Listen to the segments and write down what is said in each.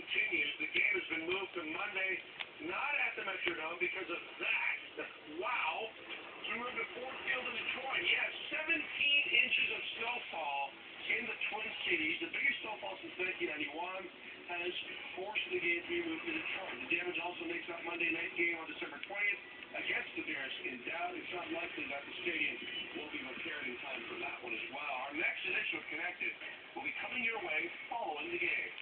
continues. The game has been moved to Monday, not at the Metrodome because of that. Wow. We moved to Ford Field in Detroit. Yeah, 17 inches of snowfall in the Twin Cities. The biggest snowfall since 1991 has forced the game to be moved to Detroit. The damage also makes that Monday night game on December 20th against the Bears in doubt. It's not likely that the stadium will be repaired in time for that one as well. Our next edition of Connected will be coming your way following the game.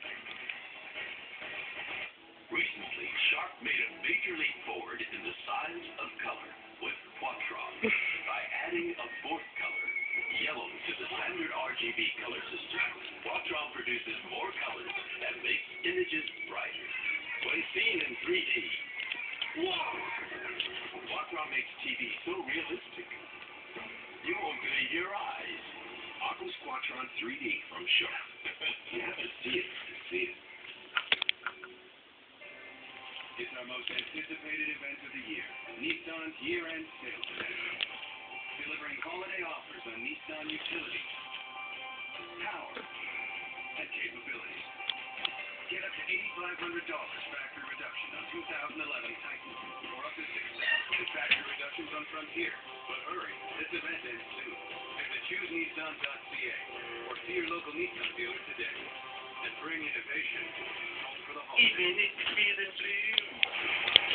Recently, Sharp made a major leap forward in the science of color with Quadron by adding a fourth color, yellow, to the standard RGB color system. Quadron produces more colors and makes images brighter. When seen in 3D, whoa! Quadron makes TV so realistic, you won't believe your eyes. Aqua Quadron 3D from Sharp. You have to see it to see it. It's our most anticipated event of the year, Nissan's year-end sales event. Delivering holiday offers on Nissan utility, power, and capability. Get up to $8,500 factory reduction on 2011 Titan, or up to $6,000 in factory reductions on Frontier. But hurry, this event ends soon. Visit ChooseNissan.ca or see your local Nissan dealer today. And bring innovation home for the holidays. Even it's feeling blue.